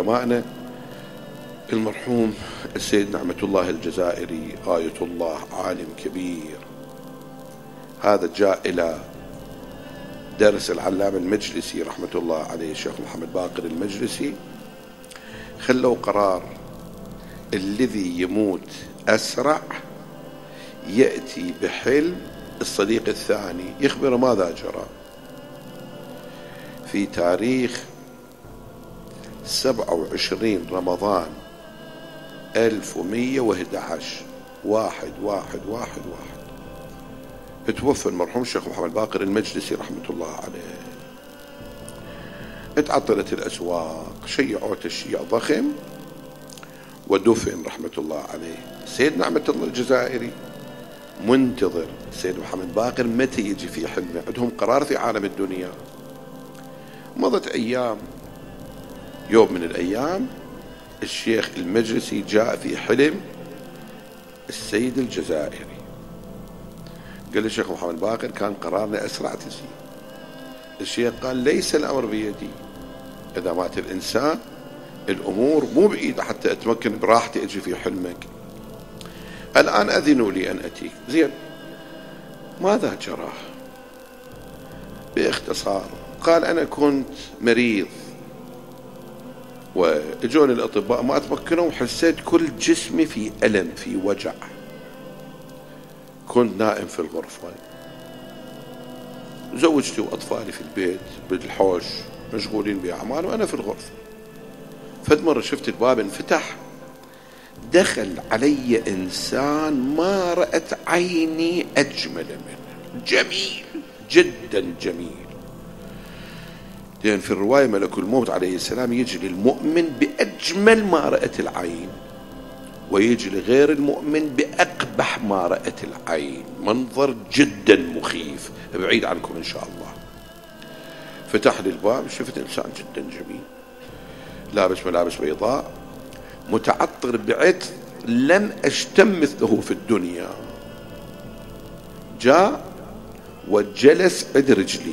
علمائنا المرحوم السيد نعمة الله الجزائري آية الله، عالم كبير، هذا جاء إلى درس العلامة المجلسي رحمة الله عليه الشيخ محمد باقر المجلسي، خلوا قرار الذي يموت أسرع يأتي بحلم الصديق الثاني يخبر ماذا جرى. في تاريخ 27 رمضان 1111 1111 توفى المرحوم الشيخ محمد باقر المجلسي رحمة الله عليه. اتعطلت الأسواق، شيعوا تشييع ضخم، ودفن رحمة الله عليه. السيد نعمة الله الجزائري منتظر السيد محمد باقر متى يجي في حلمه، عندهم قرار في عالم الدنيا. مضت أيام، يوم من الأيام الشيخ المجلسي جاء في حلم السيد الجزائري، قال الشيخ محمد باقر كان قرارنا أسرع تسير. الشيخ قال ليس الأمر بيدي، إذا مات الإنسان الأمور مو بإيده حتى أتمكن براحتي أجي في حلمك، الآن أذنوا لي أن أتيك. زين، ماذا جرى؟ باختصار قال أنا كنت مريض وإجوني الأطباء ما أتمكنوا، وحسيت كل جسمي في ألم في وجع، كنت نائم في الغرفة، زوجتي وأطفالي في البيت بالحوش مشغولين بأعمال وأنا في الغرفة. فد مرة شفت الباب انفتح، دخل علي إنسان ما رأت عيني أجمل منه، جميل جدا جميل. لأن في الرواية ملك الموت عليه السلام يجي للمؤمن بأجمل ما رأت العين، ويجي لغير المؤمن بأقبح ما رأت العين، منظر جدا مخيف بعيد عنكم إن شاء الله. فتح لي الباب، شفت إنسان جدا جميل لابس ملابس بيضاء، متعطر بعطر لم أشتم مثله في الدنيا. جاء وجلس عند رجلي،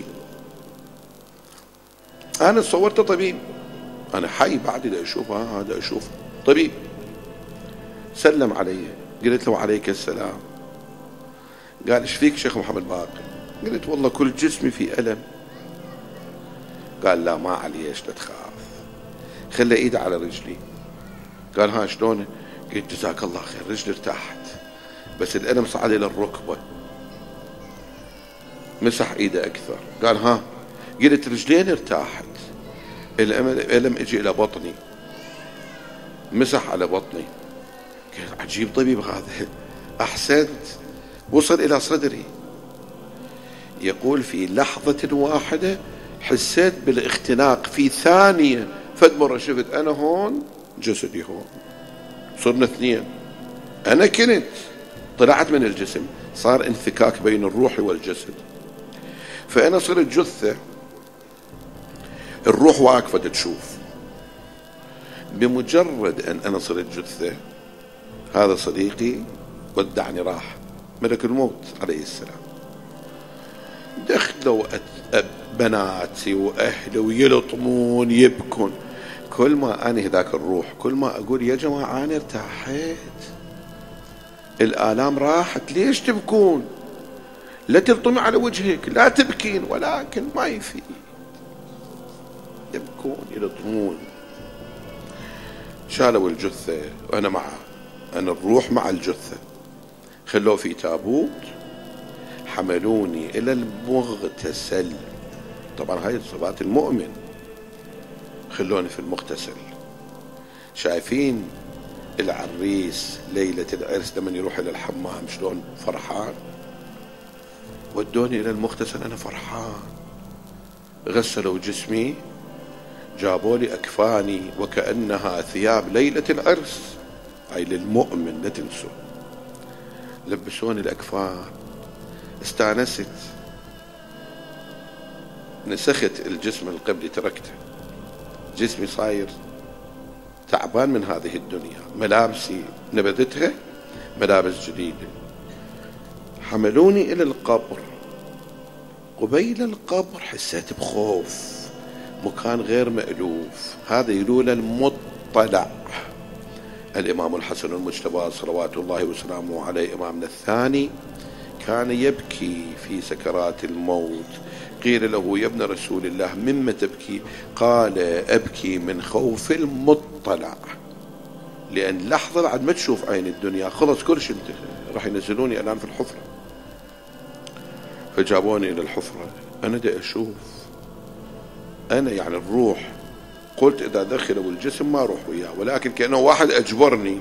أنا صورته طبيب، أنا حي بعد دا أشوف هذا أشوف طبيب. سلم علي، قلت له عليك السلام. قال إيش فيك شيخ محمد باقر؟ قلت والله كل جسمي في ألم. قال لا ما عليش، لا تخاف، خلي إيده على رجلي. قال ها شلونه؟ قلت جزاك الله خير، رجلي ارتاحت بس الألم صعد إلى الركبة. مسح إيده أكثر، قال ها؟ قلت رجلين ارتاحت، الألم اجي إلى بطني، مسح على بطني. قال عجيب طبيب هذا، أحسنت، وصل إلى صدري. يقول في لحظة واحدة حسيت بالاختناق، في ثانية فد مرة شفت أنا هون جسدي هون، صرنا اثنين، أنا كنت طلعت من الجسم، صار انفكاك بين الروح والجسد. فأنا صرت جثة، الروح واقفة تشوف. بمجرد أن أنا صرت جثة، هذا صديقي ودعني راح، ملك الموت عليه السلام. دخلوا بناتي وأهلي ويلطمون يبكون. كل ما أنا ذاك الروح كل ما أقول يا جماعة أنا ارتاحت، الآلام راحت، ليش تبكون؟ لا تلطمي على وجهك، لا تبكين، ولكن ما يفيد، يبكون يلطمون. شالوا الجثة وأنا معه، أنا الروح مع الجثة، خلوه في تابوت، حملوني إلى المغتسل. طبعا هاي صفات المؤمن. خلوني في المغتسل. شايفين العريس ليلة العرس لما يروح إلى الحمام شلون فرحان؟ ودوني إلى المغتسل أنا فرحان. غسلوا جسمي، جابوا لي أكفاني وكأنها ثياب ليلة العرس، أي للمؤمن لا تنسوا. لبسوني الأكفان، استانست، نسخت الجسم القبلي تركته، جسمي صاير تعبان من هذه الدنيا، ملابسي نبذتها ملابس جديدة. حملوني إلى القبر، قبيل القبر حسيت بخوف، مكان غير مألوف، هذا يلول المطلع. الإمام الحسن المجتبى صلوات الله وسلامه عليه إمامنا الثاني كان يبكي في سكرات الموت. قيل له: يا ابن رسول الله مما تبكي؟ قال: أبكي من خوف المطلع، لأن لحظة بعد ما تشوف عين الدنيا خلص كل شيء انتهى، راح ينزلوني الآن في الحفرة. فجابوني إلى الحفرة، أنا دا أشوف، أنا يعني الروح، قلت إذا دخلوا الجسم ما أروح وياه، ولكن كأنه واحد أجبرني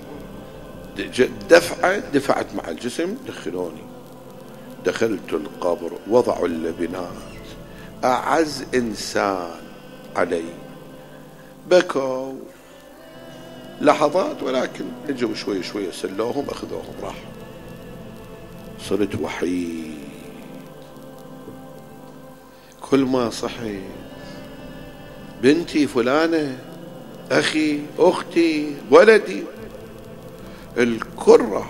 دفعت مع الجسم، دخلوني. دخلت القبر، وضعوا اللبنات، أعز إنسان علي، بكوا لحظات، ولكن اجوا شوي شوي سلوهم، أخذوهم راحوا. صرت وحيد. كل ما صحيت بنتي فلانة، أخي، أختي، ولدي، الكل راح.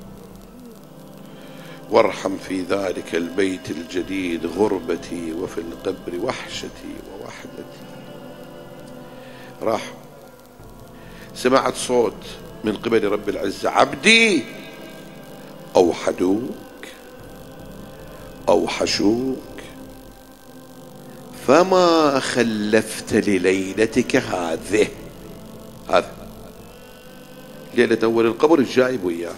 وارحم في ذلك البيت الجديد غربتي، وفي القبر وحشتي ووحدتي. راح. سمعت صوت من قبل رب العزة: عبدي، أوحدوك أوحشوك، فما خلفت لليلتك هذه. هذا ليلة أول القبر الجايب وياك.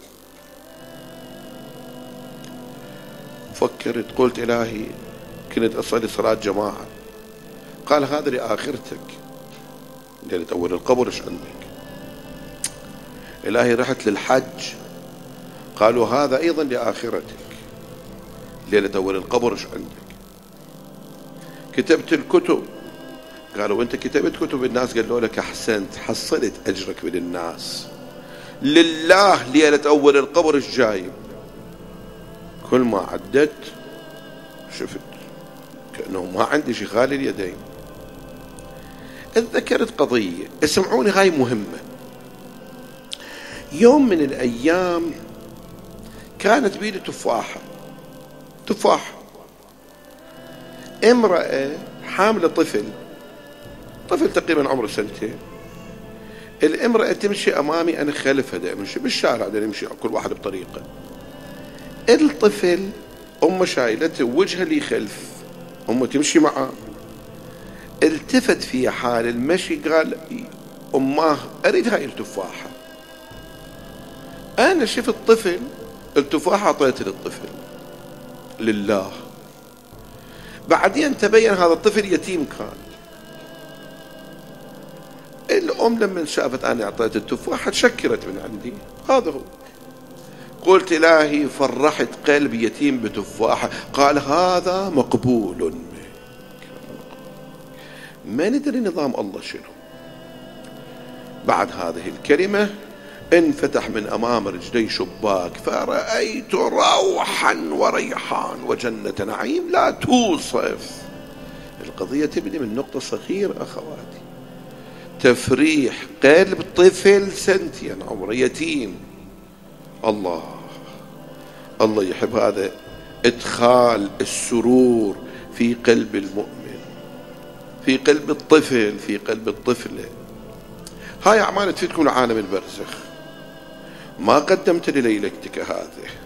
فكرت، قلت: إلهي، كنت أصلي صلاة جماعة. قال: هذا لآخرتك، ليلة أول القبر إيش عندك؟ إلهي، رحت للحج، قالوا: هذا أيضا لآخرتك، ليلة أول القبر إيش عندك؟ كتبت الكتب، قالوا: أنت كتبت كتب الناس، قالوا لك أحسنت، حصلت أجرك من الناس، لله ليلة أول القبر إيش جايب؟ كل ما عدت شفت كأنه ما عندي شيء، خالي اليدين. اتذكرت قضية، اسمعوني هاي مهمة. يوم من الأيام كانت بيدي تفاحة، امرأة حاملة طفل تقريبا عمره 2 سنين. الامرأة تمشي أمامي، أنا خلفها، دا أمشي بالشارع، دا نمشي كل واحد بطريقة. الطفل أمه شايلته، وجهه لي خلف، أمه تمشي معه. التفت في حال المشي، قال: أماه أريد هاي التفاحة. أنا شفت طفل، التفاحة أعطيت للطفل لله. بعدين تبين هذا الطفل يتيم كان. الأم لما شافت أنا أعطيت التفاحة تشكرت من عندي. هذا هو. قلت: إلهي، فرحت قلب يتيم بتفاحة. قال: هذا مقبول منك. ما ندري نظام الله شنو. بعد هذه الكلمة انفتح من أمام رجلي شباك، فرأيت روحا وريحان وجنة نعيم لا توصف. القضية تبدي من نقطة صغيرة أخواتي، تفريح قلب طفل 2 سنين عمره يتيم. الله يحب هذا، ادخال السرور في قلب المؤمن، في قلب الطفل، في قلب الطفلة. هاي أعمال تفيدكم عالم البرزخ. ما قدمت لليلتك هذه،